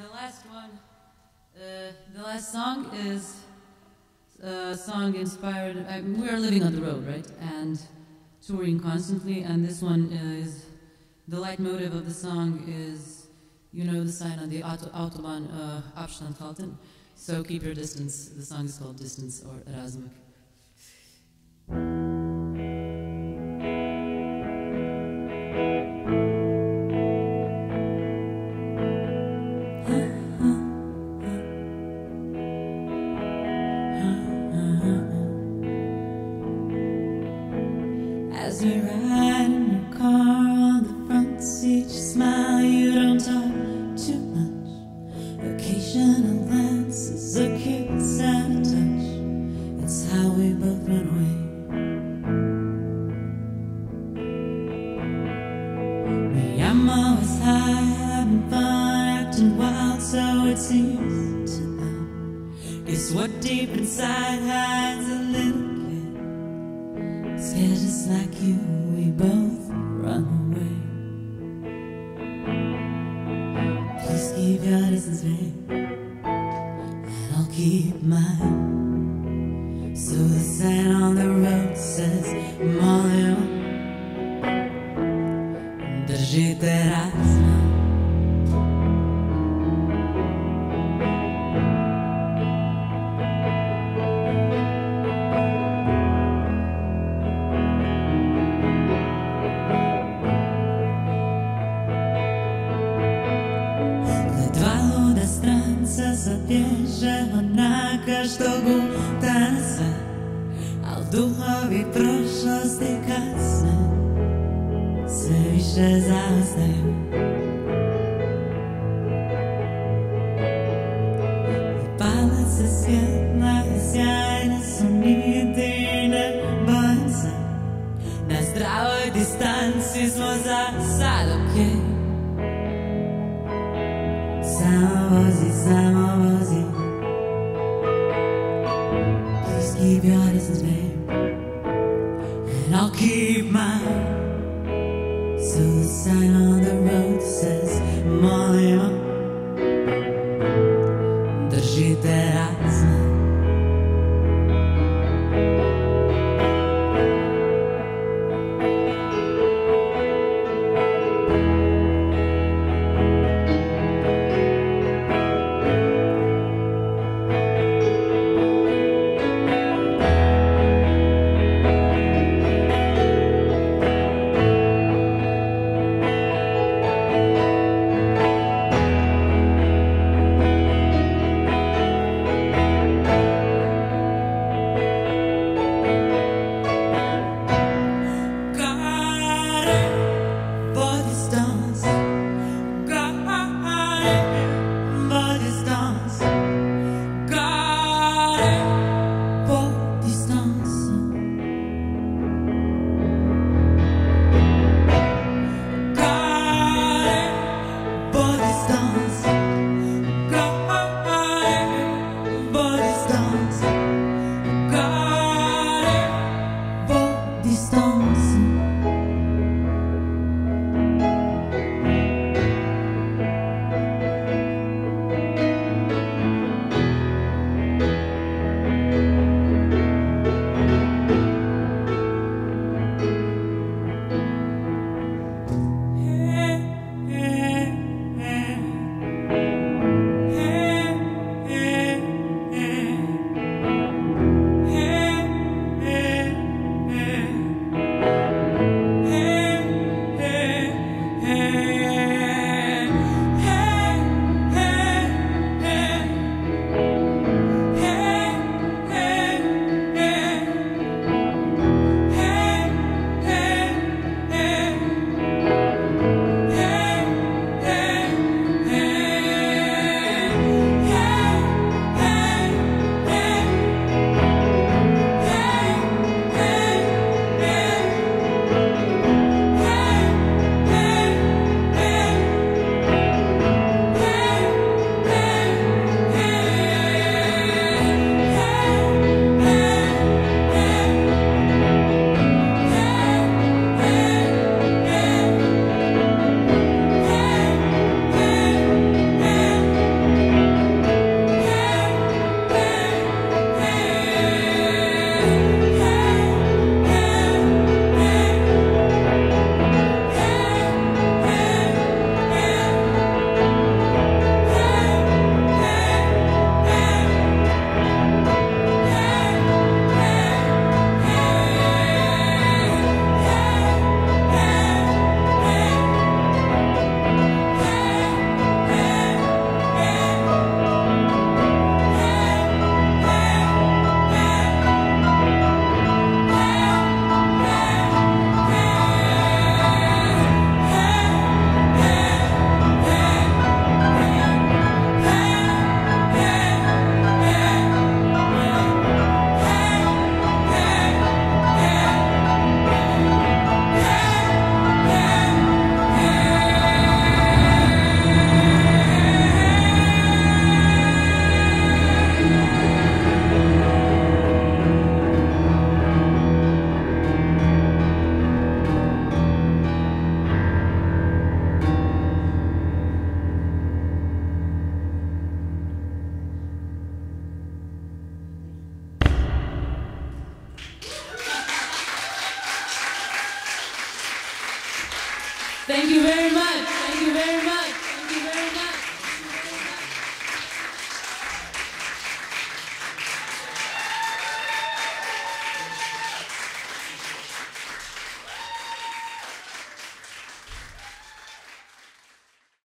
the last one, the last song is a song inspired. We are living on the road, right, and touring constantly. And this one is the leitmotif of the song is, you know, the sign on the Autobahn, Abstand halten. So keep your distance. The song is called Distance or Razmak. As we ride in your car on the front seat, you smile, you don't talk too much. Occasional glances, a kiss and a touch. It's how we both run away. Me, I'm always high, having fun, acting wild, so it seems to them. Guess what deep inside hides a little kid, scared just like you, we both run away. Please keep your distance, babe, and I'll keep mine. So the sign on the road says, Molly, držite razmak. Zabježe onaka što guta na sve, al duhovi prošlosti kasne sve više zaostaju. I pale se svjetla i sjajne su niti, ne bojim se, na zdravoj distanci smo za sad okej. Samo vozi, samo vozi. Please keep your distance, babe, and I'll keep mine. So the sign on the road says, Molimo, držite razmak. Thank you very much. Thank you very much.